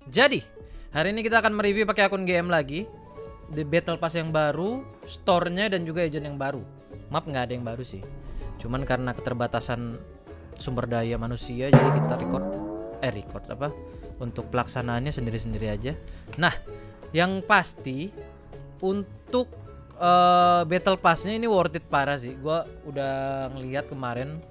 Jadi, hari ini kita akan mereview pakai akun GM lagi. The Battle Pass yang baru, store-nya dan juga agent yang baru. Map nggak ada yang baru sih. Cuman karena keterbatasan sumber daya manusia, jadi kita record apa? Untuk pelaksanaannya sendiri-sendiri aja. Nah, yang pasti untuk Battle Pass-nya ini worth it parah sih. Gua udah ngeliat kemarin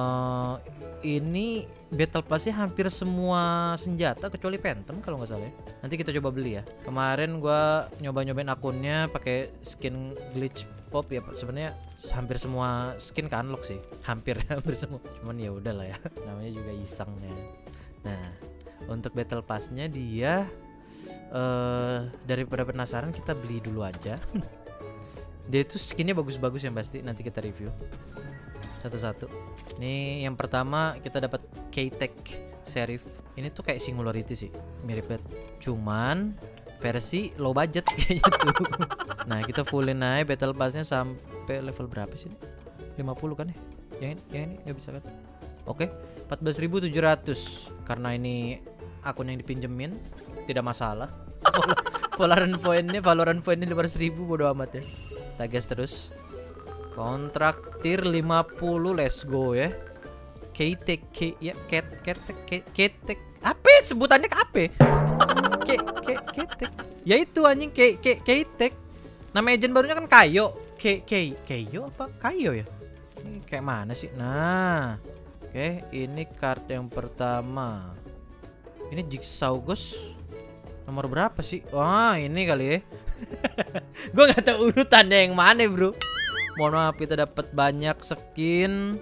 ini Battle Pass-nya hampir semua senjata kecuali Phantom kalau nggak salah ya. Nanti kita coba beli ya. Kemarin gua nyobain akunnya pakai skin glitch pop ya. Sebenarnya hampir semua skin ke unlock sih. Hampir semua. Cuman ya udahlah ya. Namanya juga isengnya. Nah, untuk Battle Pass-nya dia daripada penasaran kita beli dulu aja. Dia itu skinnya bagus-bagus yang pasti, nanti kita review satu-satu. Nih yang pertama kita dapat K-Tech Sheriff. Ini tuh kayak Singularity sih, mirip banget. Cuman versi low budget kayak gitu. Nah kita fullin aja Battle Pass-nya sampai level berapa sih? 50 kan ya? Yang ini nggak bisa kan? Oke, 14.700. Karena ini akun yang dipinjemin, tidak masalah. Valorant poinnya 500.000 bodo amat ya. Kita gas terus. Kontraktir 50, let's go ya. K-Tech ya, K-Tech. Apa sebutannya ke apa? K-Tech. Ya itu anjing K-Tech. Nama agent barunya kan Kayo. Kayo apa? Kayo ya? Ini kayak mana sih? Nah. Oke, ini card yang pertama. Ini Jigsaw Ghost. Nomor berapa sih? Wah, ini kali ya. Gue nggak tahu urutannya yang mana, bro. Mohon maaf, kita dapat banyak skin.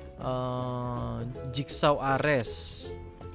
Jigsaw Ares,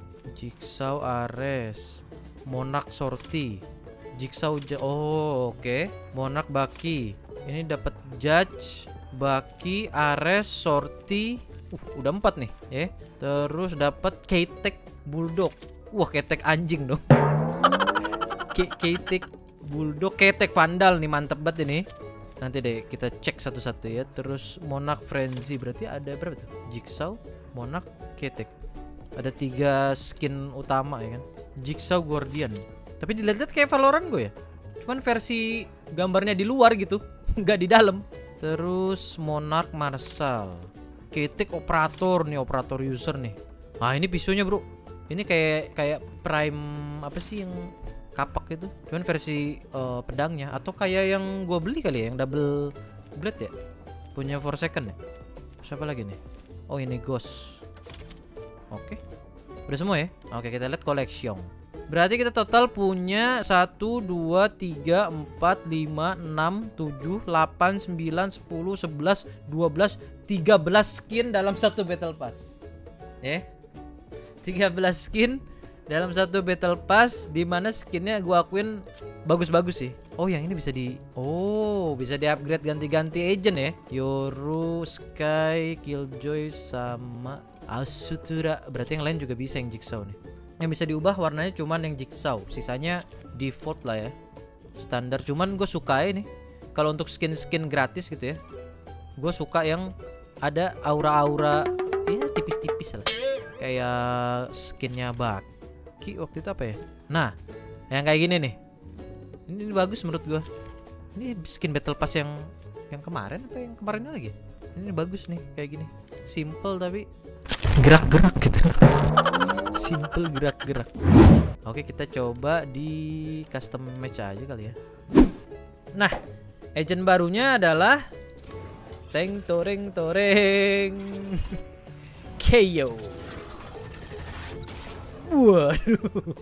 Monarch Sortie, Jigsaw oke. Monarch Baki. Ini dapat Judge, Baki, Ares, Sortie. Udah 4 nih, ya. Terus dapat K-Tech Bulldog. Wah, K-Tech anjing dong. K-Tech Bulldog, K-Tech Vandal nih, mantep banget ini. Nanti deh kita cek satu-satu ya. Terus Monarch Frenzy, berarti ada berapa tuh? Jigsaw, Monarch, K-Tech. Ada 3 skin utama ya kan. Jigsaw Guardian. Tapi dilihat-lihat kayak Valorant gue ya. Cuman versi gambarnya di luar gitu, nggak di dalam. Terus Monarch Marshal, K-Tech Operator nih, operator user nih. Ah ini pisaunya bro. Ini kayak Prime apa sih yang kapak itu, cuman versi pedangnya. Atau kayak yang gue beli kali ya, yang double blade ya, punya Forsaken ya. Siapa lagi nih? Oh ini Ghost. Oke, udah semua ya. Oke, kita lihat collection. Berarti kita total punya 1, 2, 3, 4, 5, 6, 7, 8, 9, 10, 11, 12, 13 skin dalam satu Battle Pass. 13 skin dalam satu Battle Pass, dimana skinnya gue akuin bagus-bagus sih. Oh yang ini bisa di upgrade ganti-ganti agent ya. Yoru, Sky, Killjoy sama Asutura. Berarti yang lain juga bisa yang Jigsaw nih. Yang bisa diubah warnanya cuman yang Jigsaw, sisanya default lah ya, standar. Cuman gue suka ini kalau untuk skin-skin gratis gitu ya, gue suka yang ada aura-aura ya, tipis-tipis lah, kayak skinnya Bak waktu itu apa ya. Nah yang kayak gini nih, ini bagus menurut gua. Ini skin Battle Pass yang kemarin apa yang kemarinnya lagi. Ini bagus nih kayak gini, simple tapi gerak-gerak gitu. Simple gerak-gerak. Oke, kita coba di custom match aja kali ya. Nah agent barunya adalah Teng Toreng Kayo. Waduh,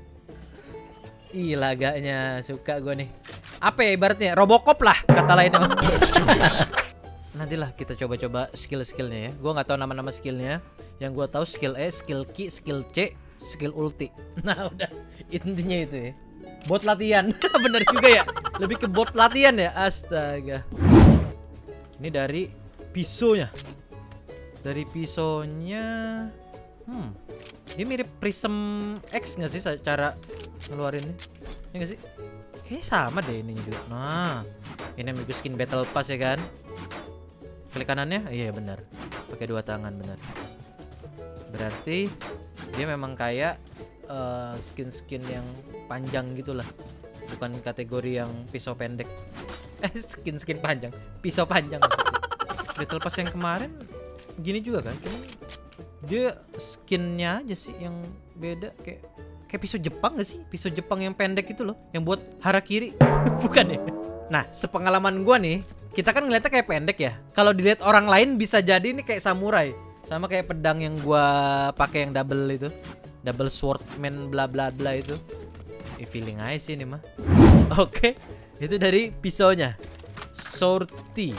ih laganya suka gue nih. Apa ya ibaratnya, Robocop lah kata lainnya. Nantilah kita coba-coba skill-skillnya ya. Gue nggak tahu nama-nama skillnya. Yang gue tahu skill E, skill Q, skill C, skill ulti. Nah udah, intinya itu ya. Bot latihan. Bener juga ya. Lebih ke bot latihan ya. Astaga. Ini dari pisaunya. Dari pisaunya, dia mirip Prism X nggak sih cara ngeluarinnya? Ya nggak sih? Kayaknya sama deh ini juga. Nah, ini ambil skin Battle Pass ya kan? Klik kanannya, iya benar. Pakai 2 tangan benar. Berarti dia memang kayak skin-skin yang panjang gitulah, bukan kategori yang pisau pendek. Skin panjang, pisau panjang. Battle Pass yang kemarin gini juga kan, cuman dia skinnya aja sih yang beda, kayak pisau Jepang gak sih? Pisau Jepang yang pendek itu loh, yang buat harakiri. Bukan ya? Nah, sepengalaman gua nih, kita kan ngeliatnya kayak pendek ya. Kalau dilihat orang lain bisa jadi ini kayak samurai. Sama kayak pedang yang gua pakai yang double itu. Double swordman bla bla bla itu. Feeling aja sih ini mah. Oke, itu dari pisaunya. Sorti.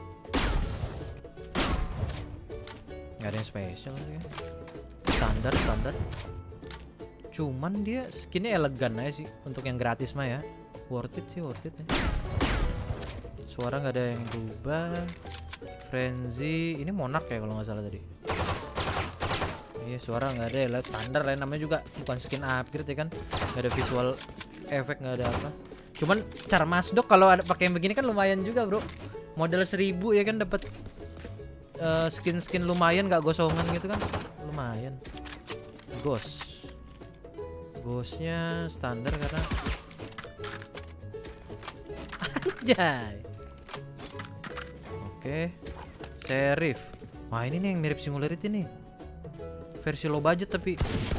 Gak ada yang spesial sih. Standar. Cuman dia skinnya elegan aja sih untuk yang gratis mah ya. Worth it ya. Suara nggak ada yang berubah. Frenzy ini Monarch ya kalau nggak salah tadi. Iya, suara nggak ada ya, lihat standar lah, namanya juga bukan skin upgrade ya kan. Nggak ada visual efek, nggak ada apa. Cuman cara masuk kalau ada pakai yang begini kan lumayan juga bro. Modal 1000 ya kan dapat skin lumayan, nggak gosongan gitu kan, lumayan. Ghostnya standar karena anjay. Oke, Sheriff. Wah ini nih yang mirip Singularity nih, versi low budget tapi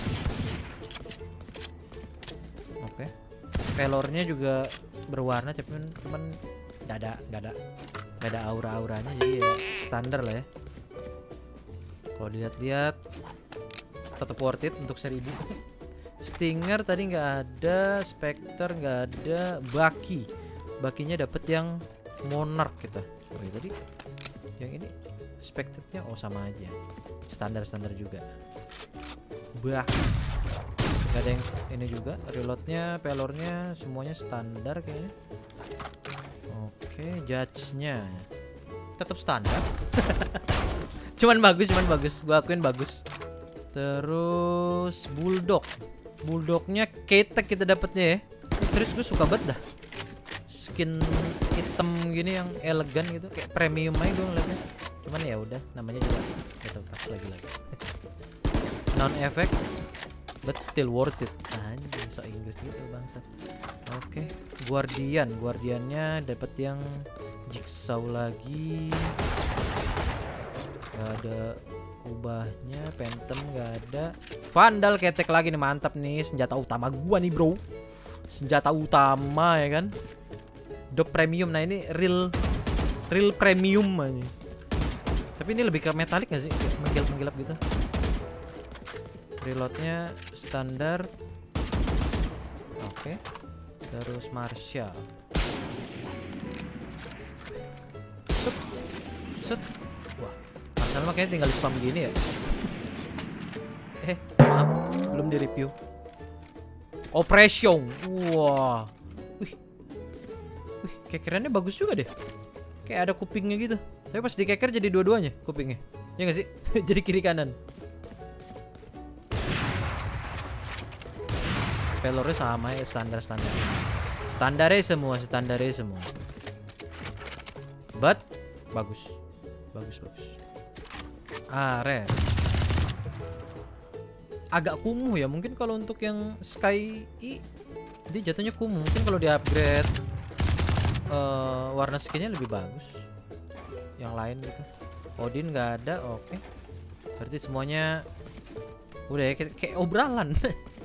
oke. Pelornya juga berwarna cuman nggak ada aura-auranya, jadi ya standar lah ya. Kalau dilihat-lihat tetap worth it untuk 1000. Stinger tadi nggak ada, Spectre nggak ada, Bakinya dapat yang Monarch kita. Oh, tadi yang ini Spectre-nya sama aja, standar juga. Baki nggak ada yang ini juga, reloadnya, pelornya semuanya standar kayaknya. Oke, judge-nya tetap standar. cuman bagus, gua akuin bagus. Terus Bulldognya ketek kita dapetnya ya. Serius gue suka banget dah. Skin hitam gini yang elegan gitu, kayak premium aja gue ngeliatnya. Cuman ya udah, namanya juga gitu pas lagi. Non effect but still worth it. Anjir, so Inggris gitu bangsat. Oke, Guardiannya dapat yang Jigsaw lagi. Gak ada ubahnya, Phantom gak ada. Vandal ketek lagi nih, mantap nih, senjata utama gua nih bro. Senjata utama ya kan. The premium, nah ini real premium aja. Tapi ini lebih ke metalik gak sih? Menggilap gitu. Reloadnya standar. Oke. Terus Marshall. Set. Wah, Marshall mah kayaknya tinggal di spam gini ya. Maaf, belum di review. Operation. Wah. Wih, kekerannya bagus juga deh. Kayak ada kupingnya gitu. Tapi pas di keker jadi dua-duanya kupingnya. Ya nggak sih? Jadi kiri kanan. Pelornya sama ya, standarnya semua. But bagus. Rare. Agak kumuh ya, mungkin kalau untuk yang Sky dia jatuhnya kumuh. Mungkin kalau di upgrade warna skinnya lebih bagus. Yang lain gitu. Odin nggak ada, oke. Berarti semuanya udah ya, kayak obralan.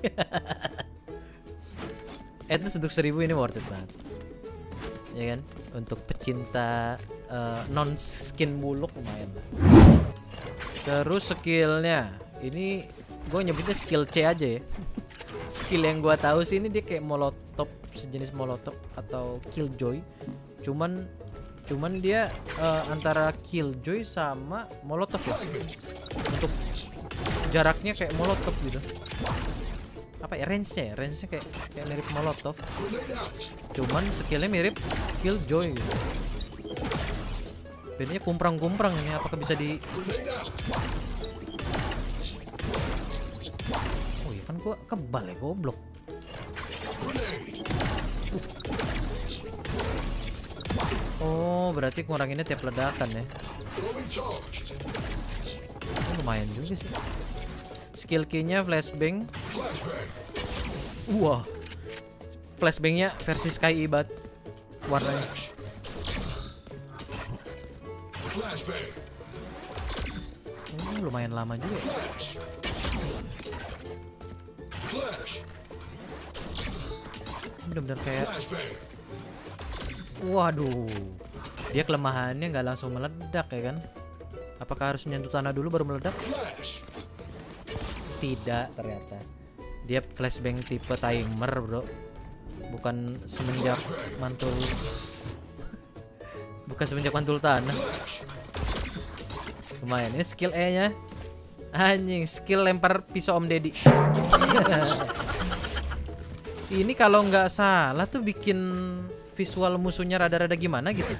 Itu untuk 1000 ini worth it banget, ya kan? Untuk pecinta non skin buluk lumayan lah. Terus skillnya ini gue nyebutnya skill C aja ya. Skill yang gue tahu sih ini dia kayak molotov, sejenis molotov atau killjoy. Cuman dia antara killjoy sama molotov ya. Untuk jaraknya kayak molotov gitu. Apa ya, range-nya kayak mirip molotov. Cuman skillnya mirip killjoy gitu. Bedanya kumprang ini, apakah bisa di... Oh iya kan gua kebal ya, goblok. Oh berarti nguranginnya tiap ledakan ya. Oh, lumayan juga sih. skill key-nya flashbang. Wah. Flashbangnya versi Sky Ibat warnanya. Lumayan lama juga. Bener-bener kayak, waduh, dia kelemahannya nggak langsung meledak ya kan? Apakah harus nyentuh tanah dulu baru meledak? Tidak, ternyata dia flashbang tipe timer bro, bukan semenjak mantul bukan semenjak mantul tanah. Lumayan, ini skill E nya anjing, skill lempar pisau Om Deddy. Ini kalau nggak salah tuh bikin visual musuhnya rada-rada gimana gitu.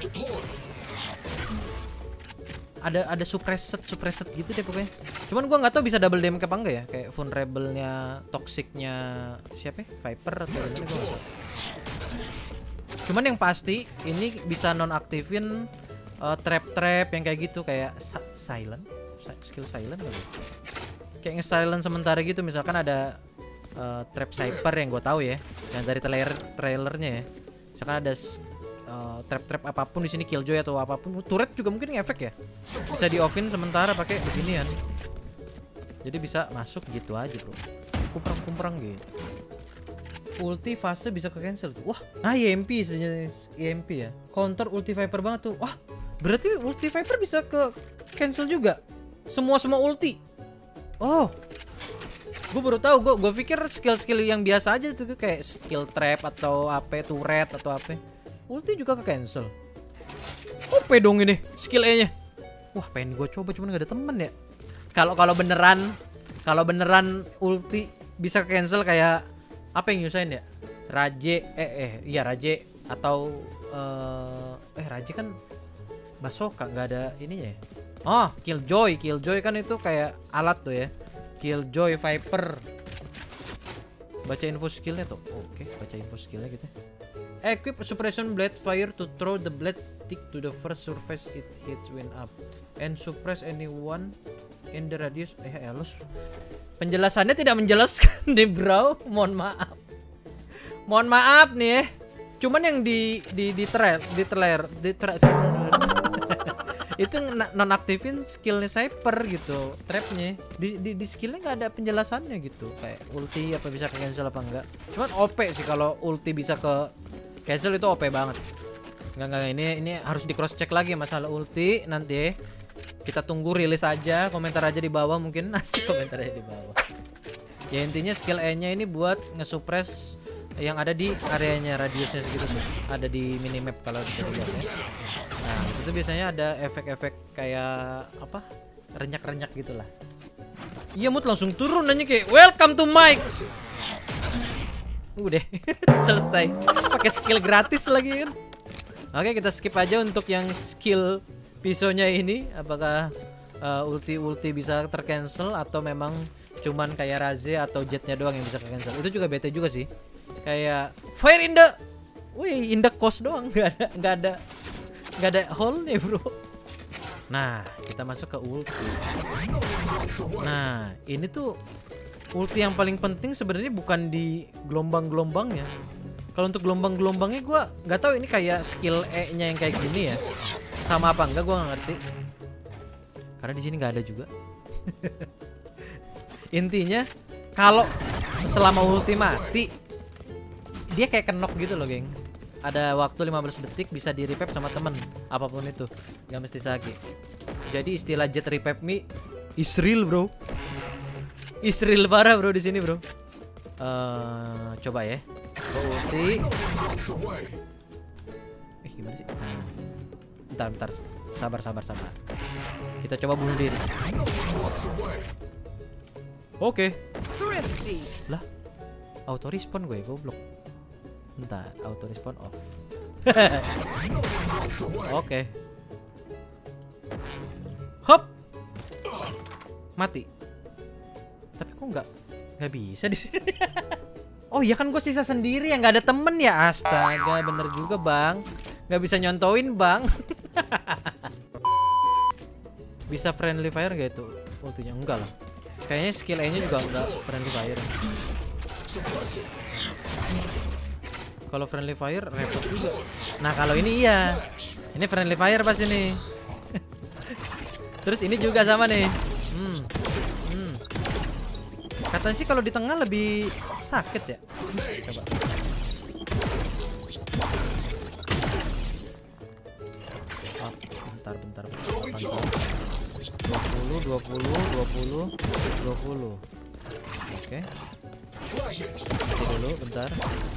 Ada suppressed gitu deh pokoknya. Cuman gua nggak tahu bisa double damage apa enggak ya, kayak vulnerable-nya, toxic-nya siapa ya? Viper atau gimana gua nggak tahu. Cuman yang pasti ini bisa nonaktifin trap-trap yang kayak gitu, kayak silent, skill silent kali. Kayak nge-silent sementara gitu, misalkan ada trap cyper yang gue tahu ya, yang dari trailernya ya. Misalkan ada trap apapun di sini, killjoy atau apapun, turret juga mungkin ngefek ya. Bisa di offin sementara pakai beginian. Jadi bisa masuk gitu aja bro, kumprang gitu. Ulti fase bisa ke cancel tuh. Wah, EMP sejenis EMP ya. Counter ulti Viper banget tuh. Wah, berarti ulti Viper bisa ke cancel juga. Semua ulti. Oh, gue baru tahu. Gue pikir skill yang biasa aja tuh, kayak skill trap atau apa, turret atau apa. Ulti juga ke cancel. OP dong ini skill E-nya. Wah, pengen gue coba cuman gak ada temen ya. Kalau beneran ulti bisa ke cancel, kayak apa yang nyusahin ya? Raje, iya Raje atau Raje kan Basoka, nggak ada ininya ya. Oh, Killjoy kan itu kayak alat tuh ya. Killjoy Viper. Baca info skillnya tuh. Oke, baca info skillnya gitu. Equip suppression blade fire to throw the blade stick to the first surface it hits when up and suppress anyone in the radius. Elus. Penjelasannya tidak menjelaskan nih bro. Mohon maaf nih ya. Cuman yang di trailer itu nonaktifin skillnya Cyper gitu, trapnya di skillnya nggak ada penjelasannya gitu, kayak ulti apa bisa ke cancel apa enggak. Cuman OP sih kalau ulti bisa ke cancel, itu OP banget. Enggak, ini harus di cross check lagi masalah ulti nanti. Kita tunggu rilis aja, komentar aja di bawah mungkin. Asik komentar aja di bawah. Ya intinya skill E-nya ini buat nge-suppress yang ada di areanya, radiusnya segitu tuh. Ada di minimap kalau bisa dilihat ya. Nah, itu biasanya ada efek-efek kayak apa? Renyak-renyak gitulah. Iya, Mut langsung turun nanya kayak welcome to Mike. Udah selesai. Pakai skill gratis lagi kan. Oke, kita skip aja untuk yang skill pisaunya ini. Apakah ulti bisa tercancel atau memang cuman kayak Raze atau Jetnya doang yang bisa tercancel. Itu juga bete juga sih. Kayak fire in the coast doang, nggak ada hole nih bro. Nah, kita masuk ke ulti. Nah, ini tuh ulti yang paling penting sebenarnya bukan di gelombang-gelombangnya. Kalau untuk gelombang-gelombangnya gue nggak tahu ini kayak skill E-nya yang kayak gini ya, sama apa enggak gue nggak ngerti. Karena di sini nggak ada juga. Intinya kalau selama ulti mati dia kayak kenok gitu loh, geng. Ada waktu 15 detik bisa di revive sama temen apapun itu, nggak mesti Sage. Jadi istilah Jet revive me is real bro, is real parah bro di sini bro. Coba ya, ulti. Gimana sih? Bentar, sabar. Kita coba bunuh diri. Oke. Lah, auto respawn gue goblok. Bentar, auto respawn off. Oke. Hop. Mati. Tapi kok nggak bisa di sini. Oh iya kan gue sisa sendiri yang nggak ada temen ya. Astaga, bener juga bang. Nggak bisa nyontoin bang. Bisa friendly fire gak itu ultinya? Enggak lah. Kayaknya skill E nya juga enggak friendly fire. Kalau friendly fire repot juga. Nah kalau ini iya, ini friendly fire pas ini. Terus ini juga sama nih. Katanya sih kalau di tengah lebih sakit ya. Coba. Oh, bentar. 20. Oke. Dulu bentar.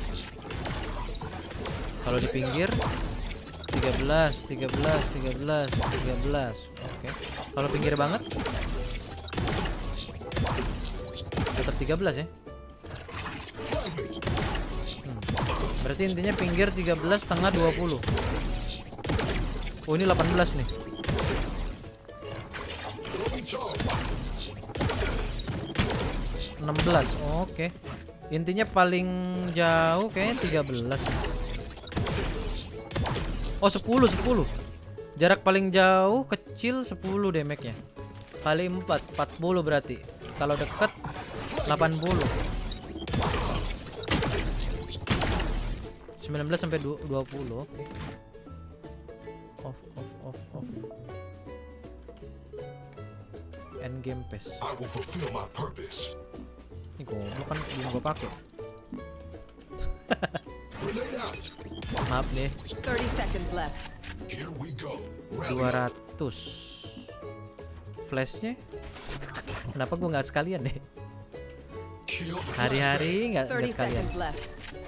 Kalau di pinggir 13. Oke. Kalau pinggir banget tetap 13 ya. Berarti intinya pinggir 13, tengah 20. Oh ini 18 nih. Oke. Intinya paling jauh kayaknya 13. Oh 10. Jarak paling jauh kecil 10 damage-nya. Kali 4, 40 berarti. Kalau dekat 80. 19 sampai 20. Oke. Off. End game pass. Ini goblok kan belum gua pakai. Maaf nih. 30 seconds left. 200. Flashnya kenapa gua nggak sekalian deh? Hari-hari nggak 30 sekalian. seconds left.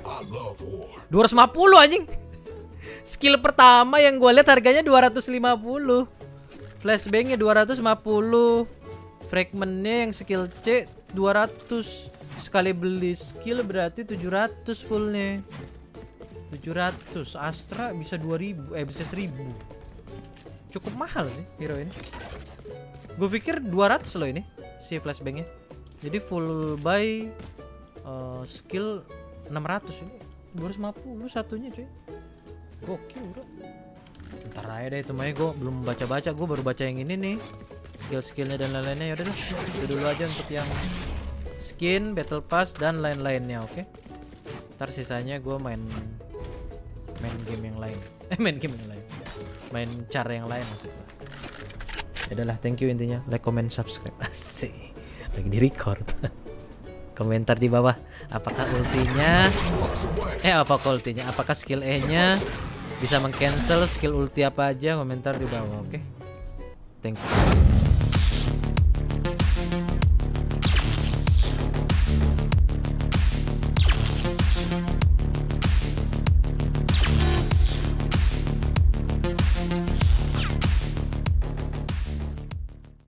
250 anjing. Skill pertama yang gue lihat harganya 250. Flashbangnya 250. Fragmentnya yang skill C 200. Sekali beli skill berarti 700 fullnya. 700. Astra bisa 2000, bisa 1000. Cukup mahal sih hero ini. Gue pikir 200 loh ini si flashbangnya. Jadi full buy skill 600 ini. 250 satunya cuy. Gokil bro. Ntar aja deh itu, gue belum baca-baca. Gue baru baca yang ini nih, skill-skillnya dan lain-lainnya. Yaudah deh, itu dulu aja untuk yang skin, battle pass dan lain-lainnya. Oke. Ntar sisanya gue main game yang lain. Main game yang lain. Main cara yang lain maksudnya. Yaudahlah, thank you intinya. Like, comment, subscribe. Asik. Lagi di record. Komentar di bawah. Apakah ultinya apakah skill E nya bisa meng-cancel skill ulti apa aja, komentar di bawah. Oke. Thank you.